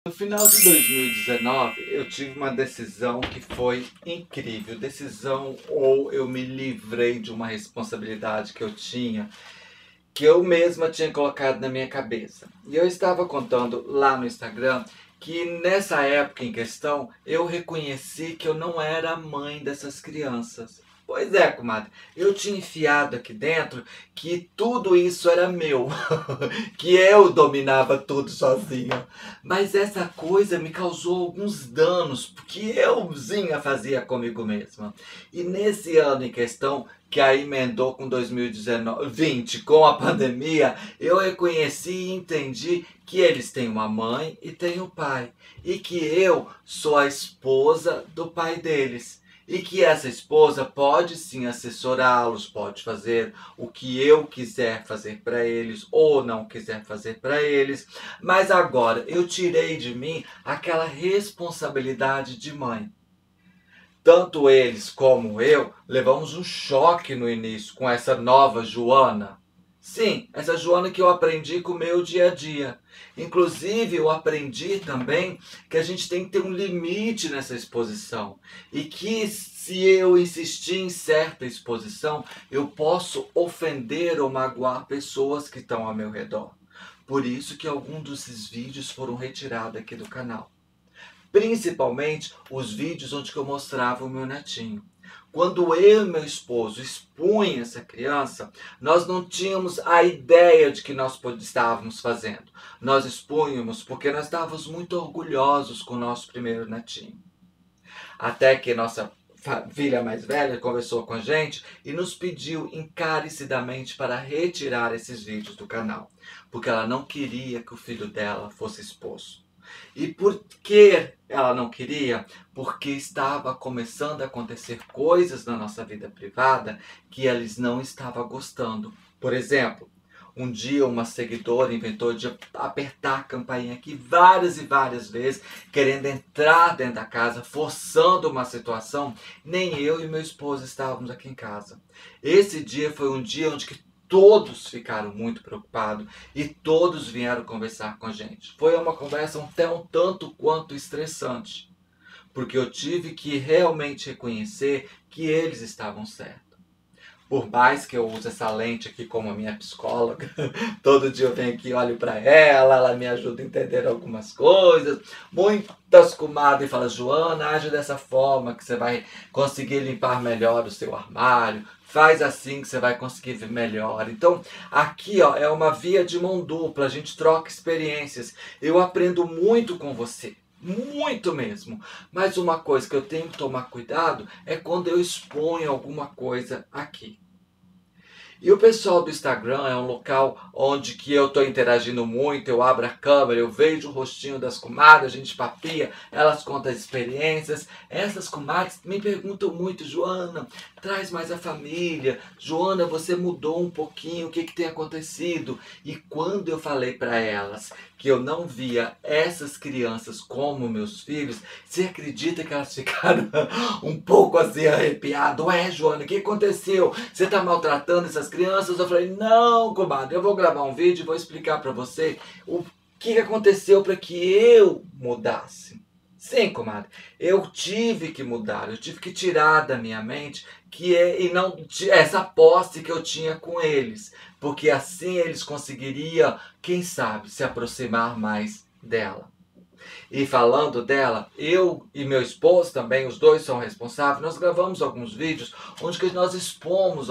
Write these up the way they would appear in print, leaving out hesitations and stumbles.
No final de 2019, eu tive uma decisão que foi incrível. Decisão ou eu me livrei de uma responsabilidade que eu tinha, que eu mesma tinha colocado na minha cabeça. E eu estava contando lá no Instagram que nessa época em questão eu reconheci que eu não era a mãe dessas crianças. Pois é, comadre, eu tinha enfiado aqui dentro que tudo isso era meu, que eu dominava tudo sozinho. Mas essa coisa me causou alguns danos, porque euzinha fazia comigo mesma. E nesse ano em questão, que aí emendou com 2020, com a pandemia, eu reconheci e entendi que eles têm uma mãe e têm um pai. E que eu sou a esposa do pai deles. E que essa esposa pode sim assessorá-los, pode fazer o que eu quiser fazer para eles ou não quiser fazer para eles. Mas agora eu tirei de mim aquela responsabilidade de mãe. Tanto eles como eu levamos um choque no início com essa nova Joana. Sim, essa Joana que eu aprendi com o meu dia a dia. Inclusive, eu aprendi também que a gente tem que ter um limite nessa exposição. E que se eu insistir em certa exposição, eu posso ofender ou magoar pessoas que estão ao meu redor. Por isso que alguns desses vídeos foram retirados aqui do canal. Principalmente os vídeos onde eu mostrava o meu netinho. Quando eu e meu esposo expunha essa criança, nós não tínhamos a ideia de que nós estávamos fazendo. Nós expunhamos porque nós estávamos muito orgulhosos com o nosso primeiro netinho. Até que nossa filha mais velha conversou com a gente e nos pediu encarecidamente para retirar esses vídeos do canal, porque ela não queria que o filho dela fosse exposto. E por que ela não queria? Porque estava começando a acontecer coisas na nossa vida privada que eles não estavam gostando. Por exemplo, um dia uma seguidora inventou de apertar a campainha aqui várias e várias vezes, querendo entrar dentro da casa, forçando uma situação. Nem eu e meu esposo estávamos aqui em casa. Esse dia foi um dia onde todos ficaram muito preocupados e todos vieram conversar com a gente. Foi uma conversa até um tanto quanto estressante, porque eu tive que realmente reconhecer que eles estavam certos. Por mais que eu use essa lente aqui como a minha psicóloga, todo dia eu venho aqui, olho para ela me ajuda a entender algumas coisas. Muitas comadres falam: Joana, age dessa forma que você vai conseguir limpar melhor o seu armário. Faz assim que você vai conseguir ver melhor. Então, aqui ó, é uma via de mão dupla, a gente troca experiências. Eu aprendo muito com você. Muito mesmo. Mas uma coisa que eu tenho que tomar cuidado é quando eu exponho alguma coisa aqui. E o pessoal do Instagram é um local onde que eu estou interagindo muito, eu abro a câmera, eu vejo o rostinho das comadres, a gente papia, elas contam as experiências. Essas comadres me perguntam muito: Joana, traz mais a família. Joana, você mudou um pouquinho, o que tem acontecido? E quando eu falei para elas que eu não via essas crianças como meus filhos, você acredita que elas ficaram um pouco assim arrepiadas? Ué, Joana, o que aconteceu? Você está maltratando essas crianças? Eu falei: não, comadre, eu vou gravar um vídeo e vou explicar para você o que aconteceu para que eu mudasse. Sim, comadre, eu tive que mudar, eu tive que tirar da minha mente e não essa posse que eu tinha com eles, porque assim eles conseguiriam, quem sabe, se aproximar mais dela. E falando dela, eu e meu esposo também, os dois são responsáveis, nós gravamos alguns vídeos onde que nós expomos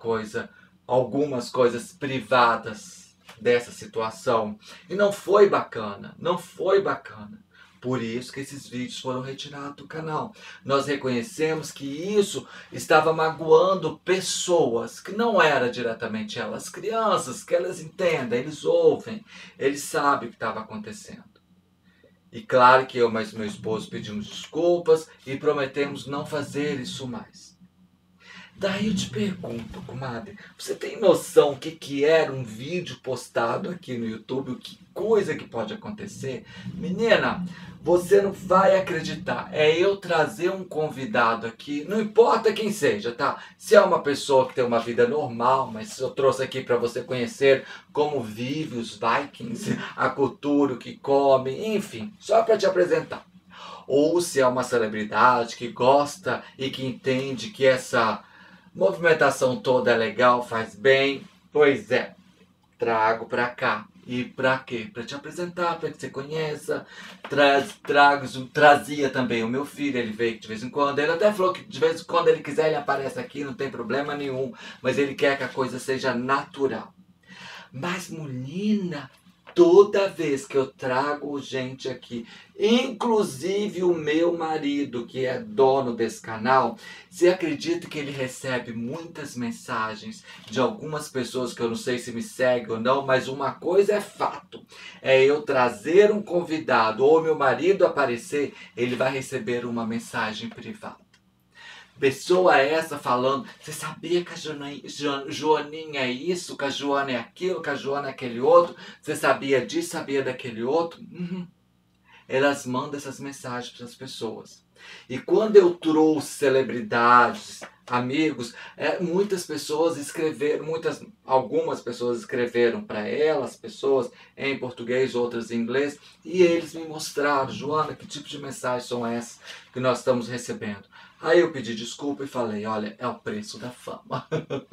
algumas coisas privadas dessa situação. E não foi bacana, não foi bacana. Por isso que esses vídeos foram retirados do canal. Nós reconhecemos que isso estava magoando pessoas, que não era diretamente elas, crianças, que elas entendem, eles ouvem, eles sabem o que estava acontecendo. E claro que eu mais meu esposo pedimos desculpas e prometemos não fazer isso mais. Daí eu te pergunto, comadre, você tem noção o que era um vídeo postado aqui no YouTube? Que coisa que pode acontecer? Menina, você não vai acreditar. É eu trazer um convidado aqui, não importa quem seja, tá? Se é uma pessoa que tem uma vida normal, mas eu trouxe aqui para você conhecer como vive os Vikings, a cultura, o que come, enfim, só para te apresentar. Ou se é uma celebridade que gosta e que entende que essa movimentação toda é legal, faz bem. Pois é, trago pra cá. E pra quê? Pra te apresentar, pra que você conheça. Trazia também o meu filho, ele veio de vez em quando. Ele até falou que de vez em quando ele quiser, ele aparece aqui, não tem problema nenhum. Mas ele quer que a coisa seja natural. Mas, menina, toda vez que eu trago gente aqui, inclusive o meu marido, que é dono desse canal, você acredita que ele recebe muitas mensagens de algumas pessoas que eu não sei se me seguem ou não, mas uma coisa é fato, é eu trazer um convidado ou meu marido aparecer, ele vai receber uma mensagem privada. Pessoa essa falando, você sabia que a Joaninha é isso, que a Joana é aquilo, que a Joana é aquele outro, você sabia disso, sabia daquele outro? Elas mandam essas mensagens para as pessoas. E quando eu trouxe celebridades, amigos, muitas pessoas escreveram, algumas pessoas escreveram para elas, pessoas em português, outras em inglês, e eles me mostraram, Joana, que tipo de mensagens são essas que nós estamos recebendo? Aí eu pedi desculpa e falei, olha, é o preço da fama.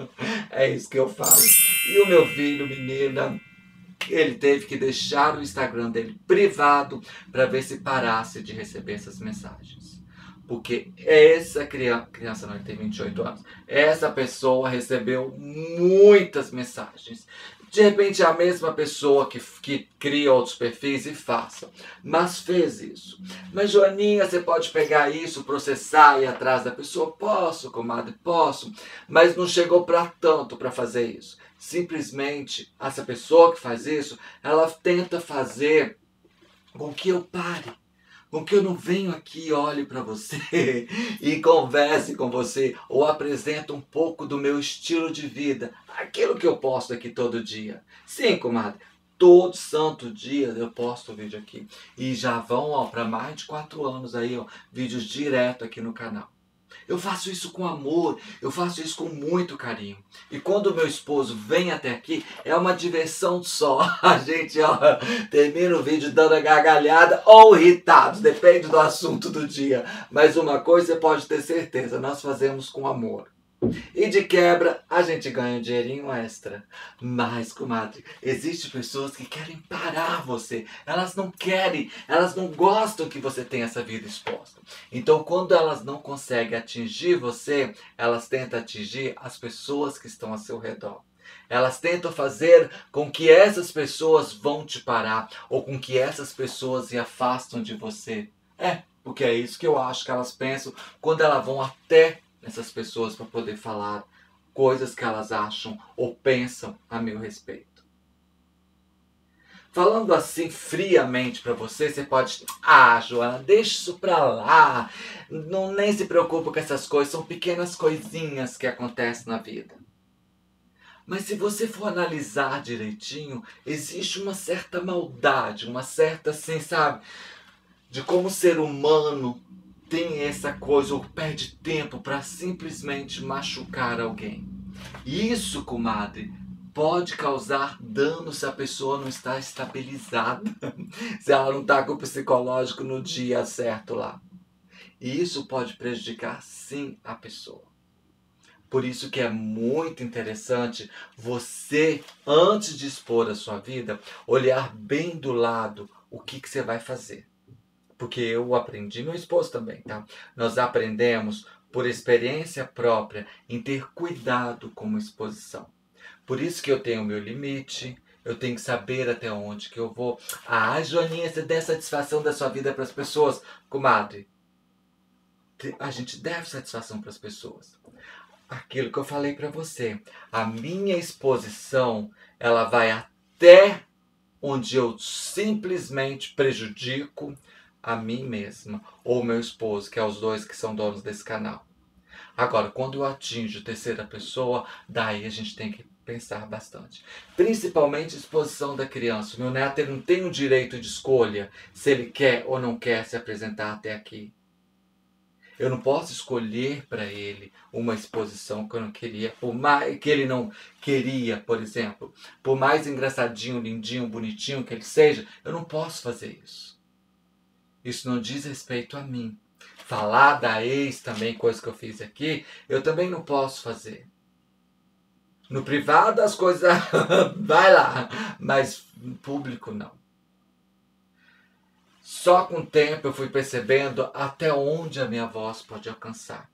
É isso que eu falo. E o meu filho, menina, ele teve que deixar o Instagram dele privado para ver se parasse de receber essas mensagens. Porque essa criança não, ele tem 28 anos, essa pessoa recebeu muitas mensagens. De repente é a mesma pessoa que cria outros perfis e faça. Mas fez isso. Mas Joaninha, você pode pegar isso, processar e ir atrás da pessoa? Posso, comadre, posso. Mas não chegou para tanto para fazer isso. Simplesmente, essa pessoa que faz isso, ela tenta fazer com que eu pare, com que eu não venho aqui e olhe para você e converse com você ou apresente um pouco do meu estilo de vida, aquilo que eu posto aqui todo dia. Sim, comadre, todo santo dia eu posto vídeo aqui e já vão para mais de 4 anos aí, vídeos direto aqui no canal. Eu faço isso com amor, eu faço isso com muito carinho. E quando o meu esposo vem até aqui, é uma diversão só. A gente termina o vídeo dando a gargalhada ou irritados, depende do assunto do dia. Mas uma coisa você pode ter certeza, nós fazemos com amor. E de quebra, a gente ganha um dinheirinho extra. Mas, comadre, existem pessoas que querem parar você. Elas não querem, elas não gostam que você tenha essa vida exposta. Então, quando elas não conseguem atingir você, elas tentam atingir as pessoas que estão ao seu redor. Elas tentam fazer com que essas pessoas vão te parar, ou com que essas pessoas se afastam de você. Porque é isso que eu acho que elas pensam quando elas vão até essas pessoas para poder falar coisas que elas acham ou pensam a meu respeito. Falando assim friamente para você, você pode... Joana, deixa isso para lá. Não, nem se preocupa com essas coisas. São pequenas coisinhas que acontecem na vida. Mas se você for analisar direitinho, existe uma certa maldade, uma certa, assim, sabe? De como o ser humano tem essa coisa, ou perde tempo para simplesmente machucar alguém. Isso, comadre, pode causar dano se a pessoa não está estabilizada, se ela não está com o psicológico no dia certo lá. E isso pode prejudicar, sim, a pessoa. Por isso que é muito interessante você, antes de expor a sua vida, olhar bem do lado o que você vai fazer. Porque eu aprendi, meu esposo também, tá? Nós aprendemos por experiência própria em ter cuidado com uma exposição. Por isso que eu tenho o meu limite, eu tenho que saber até onde que eu vou. Joaninha, você dá satisfação da sua vida para as pessoas. Comadre, a gente deve satisfação para as pessoas. Aquilo que eu falei para você, a minha exposição, ela vai até onde eu simplesmente prejudico a mim mesma ou meu esposo, que é os dois que são donos desse canal. Agora, quando eu atinjo terceira pessoa, daí a gente tem que pensar bastante. Principalmente a exposição da criança. O meu neto ele não tem o direito de escolha se ele quer ou não quer se apresentar até aqui. Eu não posso escolher para ele uma exposição que eu não queria, por mais que ele não queria, por exemplo. Por mais engraçadinho, lindinho, bonitinho que ele seja, eu não posso fazer isso. Isso não diz respeito a mim. Falar da ex também, coisa que eu fiz aqui, eu também não posso fazer. No privado as coisas vai lá, mas no público não. Só com o tempo eu fui percebendo até onde a minha voz pode alcançar.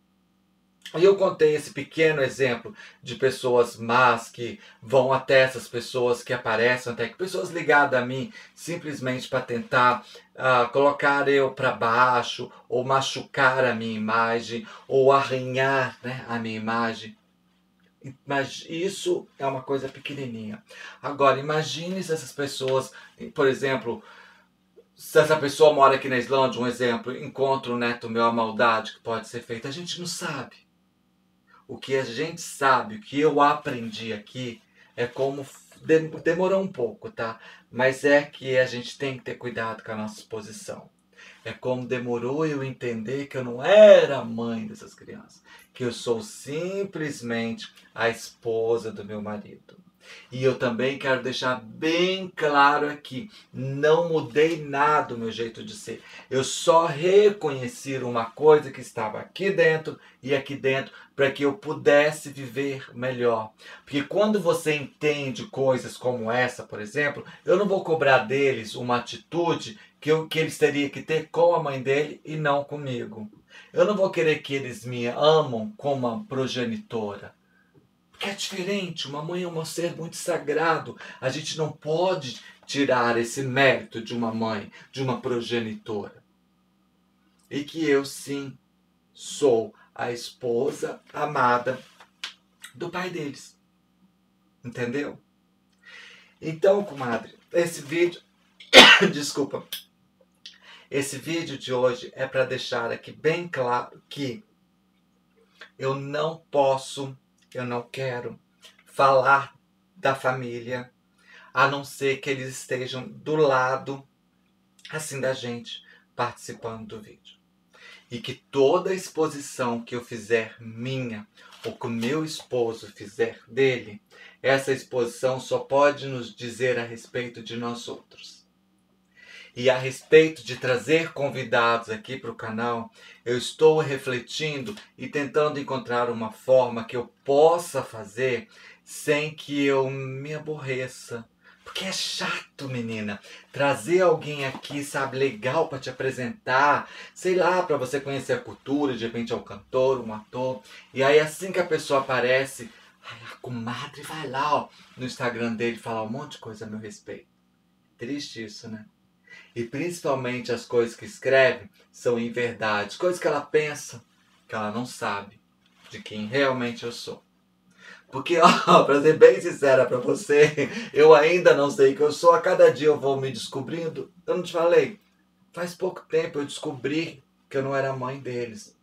E eu contei esse pequeno exemplo de pessoas más que vão até essas pessoas que aparecem até que pessoas ligadas a mim simplesmente para tentar colocar eu para baixo ou machucar a minha imagem ou arranhar, né, a minha imagem. Mas isso é uma coisa pequenininha. Agora, imagine se essas pessoas, por exemplo, se essa pessoa mora aqui na Islândia, um exemplo, encontra um neto meu, a maldade que pode ser feita, a gente não sabe. O que a gente sabe, o que eu aprendi aqui, é como demorou um pouco, tá? Mas é que a gente tem que ter cuidado com a nossa exposição. É como demorou eu entender que eu não era a mãe dessas crianças, que eu sou simplesmente a esposa do meu marido. E eu também quero deixar bem claro aqui, não mudei nada do meu jeito de ser. Eu só reconheci uma coisa que estava aqui dentro e aqui dentro para que eu pudesse viver melhor. Porque quando você entende coisas como essa, por exemplo, eu não vou cobrar deles uma atitude que eles teriam que ter com a mãe dele e não comigo. Eu não vou querer que eles me amam como uma progenitora. Porque é diferente, uma mãe é um ser muito sagrado. A gente não pode tirar esse mérito de uma mãe, de uma progenitora. E que eu sim sou a esposa amada do pai deles. Entendeu? Então, comadre, esse vídeo... Desculpa. Esse vídeo de hoje é para deixar aqui bem claro que eu não posso... Eu não quero falar da família, a não ser que eles estejam do lado, assim, da gente, participando do vídeo. E que toda exposição que eu fizer minha, ou que o meu esposo fizer dele, essa exposição só pode nos dizer a respeito de nós outros. E a respeito de trazer convidados aqui para o canal, eu estou refletindo e tentando encontrar uma forma que eu possa fazer sem que eu me aborreça. Porque é chato, menina, trazer alguém aqui, sabe, legal para te apresentar, sei lá, para você conhecer a cultura, de repente é um cantor, um ator. E aí assim que a pessoa aparece, a comadre vai lá, ó, no Instagram dele falar um monte de coisa a meu respeito. Triste isso, né? E principalmente as coisas que escreve são inverdades, coisas que ela pensa, que ela não sabe de quem realmente eu sou. Porque, ó, pra ser bem sincera pra você, eu ainda não sei quem eu sou, a cada dia eu vou me descobrindo. Eu não te falei, faz pouco tempo eu descobri que eu não era mãe deles.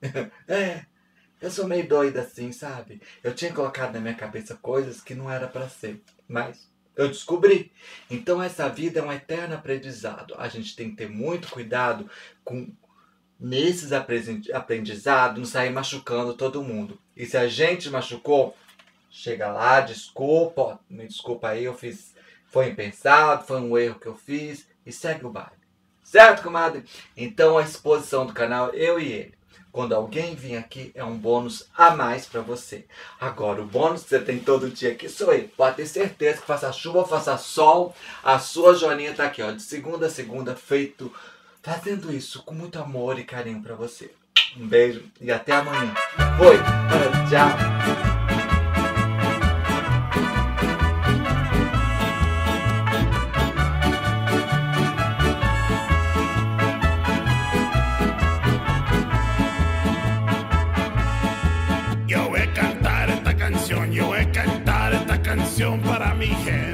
Eu sou meio doida assim, sabe? Eu tinha colocado na minha cabeça coisas que não era pra ser, mas... eu descobri. Então essa vida é um eterno aprendizado. A gente tem que ter muito cuidado com nesses aprendizados, não sair machucando todo mundo. E se a gente machucou, chega lá, desculpa, ó, me desculpa aí, eu fiz, foi impensado, foi um erro que eu fiz e segue o baile. Certo, comadre? Então a exposição do canal, eu e ele. Quando alguém vir aqui, é um bônus a mais para você. Agora, o bônus que você tem todo dia aqui sou eu. Pode ter certeza que faça chuva ou faça sol, a sua joaninha tá aqui, ó, de segunda a segunda, feito, fazendo isso com muito amor e carinho para você. Um beijo e até amanhã. Foi, tchau. Yo voy a cantar esta canción para mi gente.